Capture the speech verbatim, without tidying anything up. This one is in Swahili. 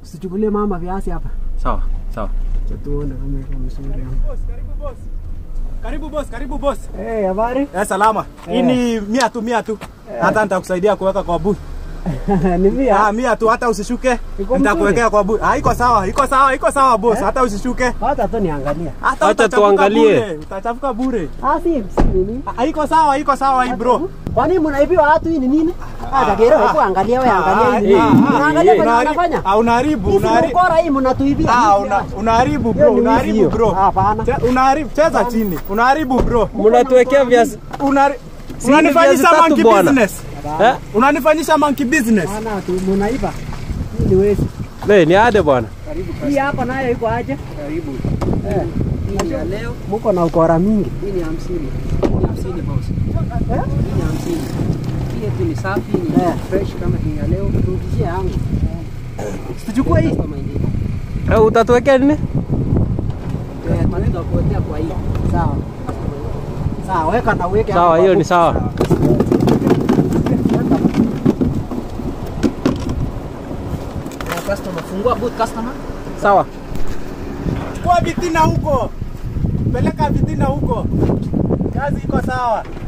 Usichukulie mama viazi hapa. Sawa, sawa. Tuone kama iko mzuri hapa. Karibu boss. Karibu boss, karibu boss. Eh, hey, habari? Eh, salama. Hii ni mia tu, mia tu. Hata nitakusaidia kuweka kwa booth. Ni mia? Ah, mia tu, hata usishuke. Nitakuwekea kwa booth. Ah, iko sawa, iko sawa, iko sawa boss. Hata usishuke. Hata tu niangalia. Hata tuangalie. Utachafuka bure. Ah, si nini? Ah, iko sawa, iko sawa hii bro. Kwa nini mnaibiwa watu hii ni nini? Hata kero hebu angalia wewe, angalia hii. Unaangalia kwa unafanya? Ah, unaharibu, unaharibu. Bora hii mnatuibia. Ah, unaharibu bro, unaharibu bro. Hapana. Unaharibu, cheza chini. Unaharibu bro. Mnatuwekea viazi. Unanifanyisha monkey business. Eh? Unanifanyisha monkey business. Bana tu mnaiba. Hii ni wewe. Le, ni ade bwana. Karibu. Hii hapa nayo iko aje? Karibu. Eh. Hii ya leo mko na ukora mingi. Hii ni hamsini. Hii ni hamsini boss. Eh? Hii ni hamsini. Hii yetu ni safi, ni eh, fresh kama hii ya leo. Turudishie yangu. Sichukue hii. Eh, utatuwekea nini? Eh, tutakuwekea kwa hii. Sawa. Sawa, weka na uweke hapo. Sawa, hiyo ni sawa. Customer, fungua boot customer. Sawa. Chukua vitina huko. Peleka vitina huko. Kazi iko sawa.